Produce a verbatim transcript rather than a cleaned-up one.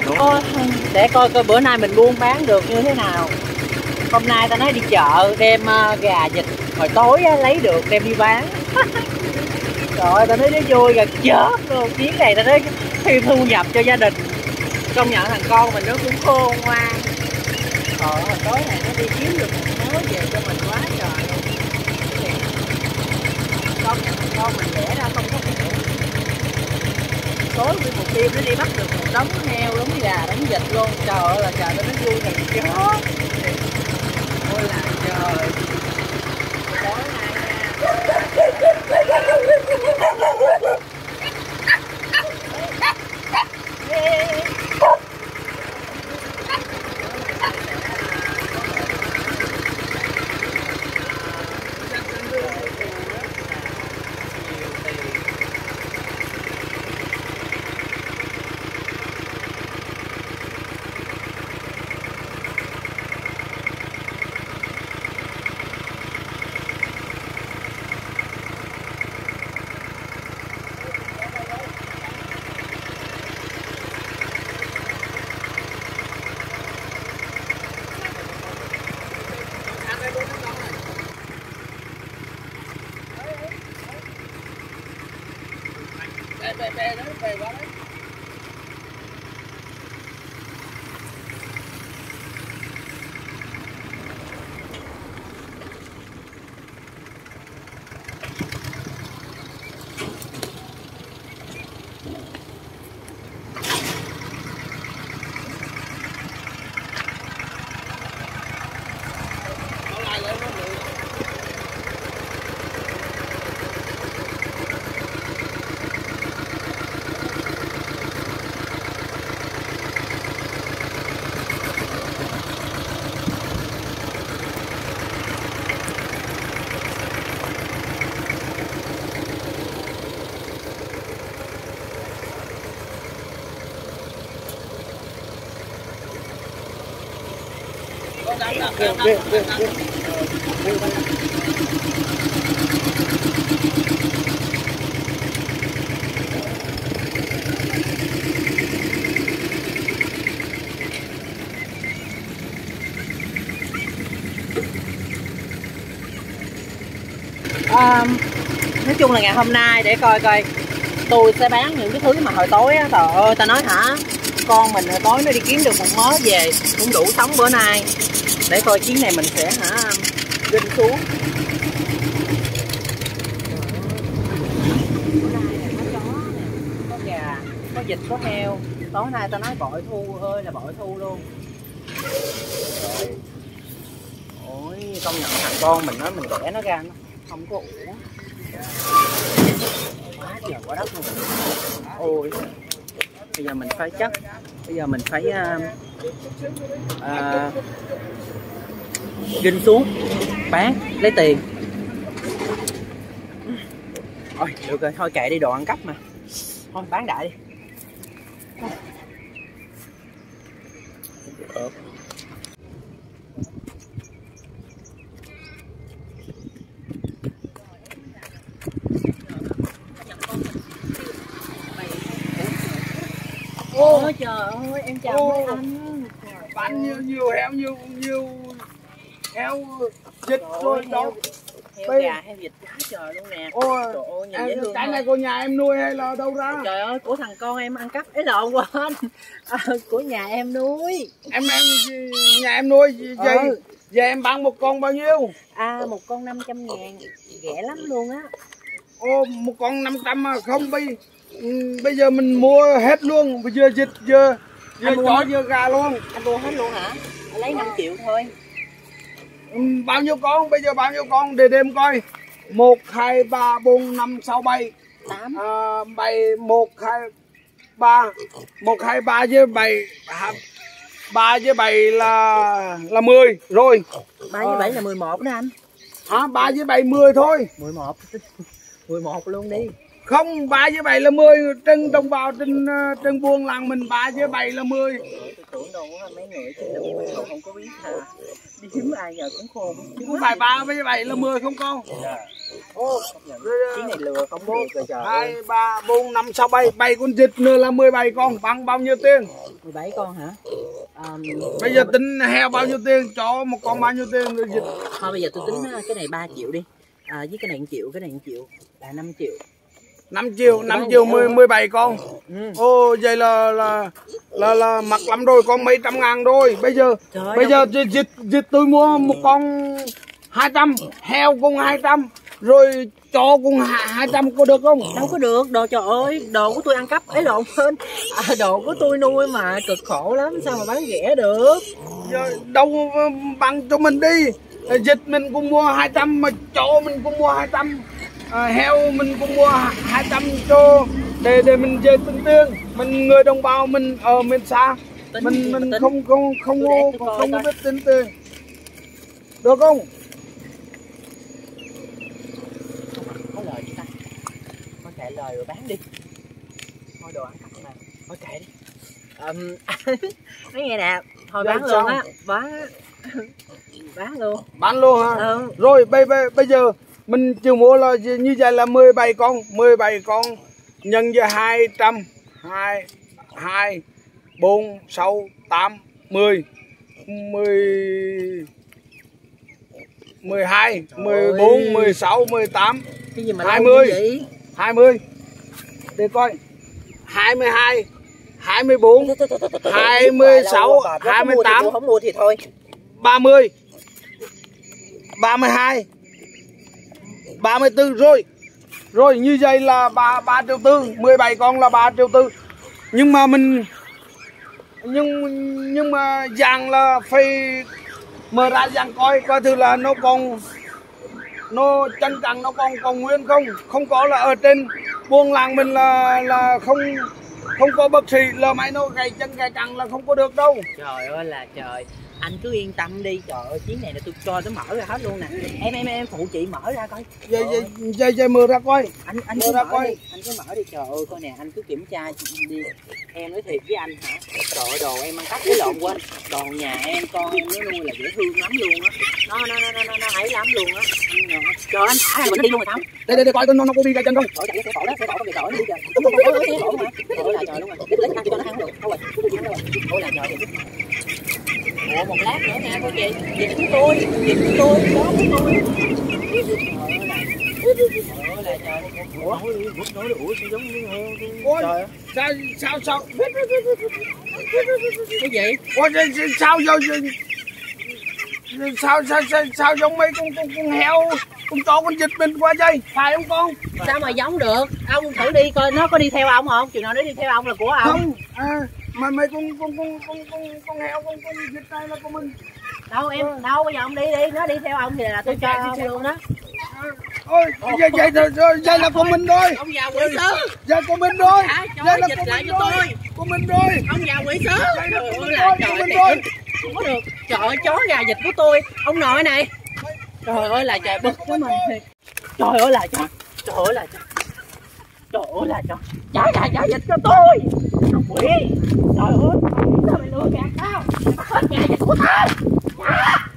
Ôi, để coi coi bữa nay mình buôn bán được như thế nào. Hôm nay ta nói đi chợ đem uh, gà vịt, hồi tối á, lấy được đem đi bán. Trời ơi, ta nói nó vui gần chết luôn. Chuyến này ta nói thêm thu nhập cho gia đình. Công nhận thằng con mình nó cũng khôn ngoan. Trời ơi, hồi tối này nó đi kiếm được một mớ về cho mình quá trời luôn. Công nhận thằng con mình đẻ ra không có khổ. Tối với một đêm nó đi bắt được một đống heo, đống gà, đống vịt luôn. Trời ơi là trời, nó vui gần chết. Ôi là trời. Tối nay bè bè đó, bè qua đấy. Về, về, về, về. À, nói chung là ngày hôm nay để coi coi tôi sẽ bán những cái thứ mà hồi tối á, trời ơi ta nói hả, con mình hồi tối nó đi kiếm được một mớ về cũng đủ sống bữa nay. Để coi chuyến này mình sẽ hả ginh xuống. Bữa nay này có chó nè, có gà, có vịt, có heo. Tối nay ta nói bội thu ơi là bội thu luôn. Rồi. Ôi công nhận thằng con mình nói mình đẻ nó ra nó không có uổng. Quá trời quá đất luôn. Ôi bây giờ mình phải chắc, bây giờ mình phải uh, uh, ginh xuống bán lấy tiền. Ôi được rồi, thôi kệ đi, đồ ăn cắp mà, thôi bán đại đi. Ờ. Ôi trời ơi, em chào mấy anh. Bán nhiều nhiều heo, nhiều nhiều heo vịt rồi đâu. Heo gà, heo vịt quá trời luôn nè. Ôi, trời ơi, nhìn dễ thương. Cái này của nhà em nuôi hay là đâu ra? Trời ơi, của thằng con em ăn cắp ấy lộn quên. À, của nhà em nuôi. Em em nhà em nuôi gì? Ừ. Giờ em bán một con bao nhiêu? À, một con năm trăm ngàn, rẻ lắm luôn á. Ô, một con năm trăm mà không bây bây giờ mình mua hết luôn, bây giờ vịt giờ giờ chó giờ gà luôn. Anh mua hết luôn hả? Anh lấy năm triệu thôi. Ừ, bao nhiêu con? Bây giờ bao nhiêu con để đêm coi. Một, hai, ba, bốn, năm, sáu, bảy, tám, à, bảy, một, hai, ba, một, hai, ba với bảy, ba với bảy là là mười rồi. Ba với bảy là mười một đó anh. Hả? Ba với bảy mười thôi. Mười một, mười một luôn đi. Không, ba với bảy là mười, trên đồng bào trên trên buôn làng mình ba với bảy là mười. Tôi tưởng đâu mấy người trên đồng bào không có biết hả? Đi kiếm ai giờ cũng khôn. Không phải ba với bảy là mười không con? Ô, cái này lừa không được rồi trời. Hai, ba, bốn, năm, sáu, bảy, bảy con vịt nữa là mười bảy con, bằng bao nhiêu tiền? mười bảy con hả? À, bây giờ tính heo bao nhiêu tiền, chó một con bao nhiêu tiền rồi dịch. Thôi bây giờ tôi tính cái này ba triệu đi, à, với cái này một triệu, cái này một triệu là năm triệu. năm triệu, năm triệu mười mười bảy con. Ừ. Ô vậy là là là là mắc lắm rồi, con mấy trăm ngàn rồi. Bây giờ Trời bây giờ dịch dịch dịch tôi mua một con hai trăm, heo cũng hai trăm, rồi chó cũng hai trăm, có được không? Đâu có được, đồ trời ơi, đồ của tôi ăn cắp ấy lộn hơn. À, đồ của tôi nuôi mà cực khổ lắm, sao mà bán rẻ được? Giờ đâu bằng cho mình đi. Dịch mình cũng mua hai trăm, mà chó mình cũng mua hai trăm, à, heo mình cũng mua hai trăm cho để để mình về tính tiền. Mình người đồng bào mình ở miền xa, tính mình mình tính. không không không không, không, không biết tính tiền, được không? Có lời chứ ta, có kệ lời rồi bán đi, thôi đồ ăn cắp mà, thôi kệ đi. Um, nói nghe nè, thôi bán luôn á, bán bán luôn, bán luôn hả? Ừ. Rồi bây bây bây giờ mình chiều mua là như vậy là mười bảy con, mười bảy con nhân cho hai trăm, hai, hai, bốn, sáu, tám, mười, mười, mười hai, mười bốn, mười sáu, mười tám, cái gì mà hai mươi, hai mươi, để coi, hai mươi hai, hai mươi bốn, hai mươi sáu, hai mươi tám, không mua thì thôi, ba mươi, ba mươi hai, ba mươi tư rồi. Rồi như vậy là ba ba triệu tư, mười bảy con là ba triệu tư. Nhưng mà mình nhưng nhưng mà vàng là phải mở ra vàng coi coi thử là nó còn nó chân cẳng nó còn còn nguyên không? Không có là ở trên buôn làng mình là là không không có bác sĩ là máy nó gãy chân gãy cẳng là không có được đâu. Trời ơi là trời, anh cứ yên tâm đi, trời ơi chuyến này là tôi cho tôi mở ra hết luôn nè. Em em em phụ chị mở ra coi. Vậy vậy vậy vậy mở ra coi. Anh anh cứ mở, mở đi, anh cứ mở đi, trời ơi coi nè, anh cứ kiểm tra đi. Em nói thiệt với anh hả? Trời ơi đồ em ăn cắp cái lộn quên. Đồ nhà em con em nó nuôi là dễ thương lắm luôn á. Nó nó nó nó nó ấy lắm luôn á. Trời anh thả mình nó đi luôn rồi không? Đây đây đây coi nó nó có đi ra chân không? Trời chạy xe cổ đó, xe cổ không bị tội nó đi kìa. Đúng rồi, xe cổ mà. Trời ơi là trời luôn rồi. Lấy lấy ăn cho nó ăn được. Thôi rồi. Ôi là trời. Ủa một lát nữa nha cô chị, dịch của tôi, dịch của tôi, đó của tôi. Trời ơi là trời, ủa, nói đi, ủa sao giống như ôi, sao sao sao cái gì? Ôi sao sao sao sao sao sao giống mấy con con con heo, con chó con vịt mình qua đây, phải không con? Sao mà giống được? Ông thử đi coi nó có đi theo ông không? Chừng nào nó đi theo ông là của ông. Không, à, mà mấy con con con con con con heo con con vịt này là của mình. Đâu em, à. Đâu bây giờ ông đi đi, nó đi theo ông thì là tôi cho ông luôn đó. Ôi, vậy vậy rồi, vậy là của mình rồi. Ông già quỷ sứ. Vậy của mình rồi. Vậy là dịch lại cho tôi. Của mình rồi. Ông già quỷ sứ. Trời ơi là trời ơi. Không có được. Trời ơi chó gà vịt của tôi. Ông nội này. Trời ơi là trời bực của mình thiệt. Trời ơi là trời. Trời ơi là trời. Trời ơi là trời. Trả gà trả vịt cho tôi. Ông quỷ. Trời ơi. Sao mày lừa gạt tao? Mày bắt hết gà vịt của tao. Trả.